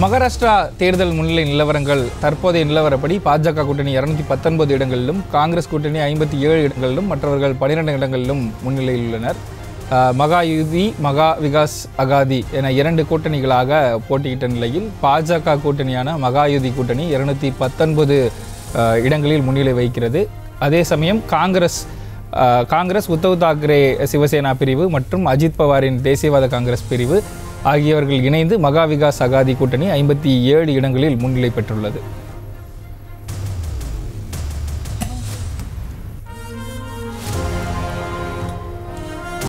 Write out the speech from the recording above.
மகாராஷ்டிரா தேர்தல் முன்னிலை நிலவரங்கள் தற்போதைய நிலவரப்படி பாஜக கூட்டணி 219 இடங்களிலும், காங்கிரஸ் கூட்டணி 57 இடங்களிலும், மற்றவர்கள் 12 இடங்களிலும் முன்னிலையில் உள்ளனர். மகாயுதி, மகா விகாஸ் அகாதி என 2 கூட்டணிகளாக போட்டியிட்ட நிலையில் பாஜக கூட்டணியான மகாயுதி கூட்டணி 219 இடங்களில் முன்னிலை வகிக்கிறது. அதே சமயம் காங்கிரஸ் உத்தவ் தாக்கரே சிவசேனா பிரிவு மற்றும் அஜித் பவாரின் தேசியவாத காங்கிரஸ் பிரிவு ஆகியவர்கள் இணைந்து மகா விகாஸ் அகாதி கூட்டணி 57 இடங்களில் முன்னிலை பெற்றுள்ளது.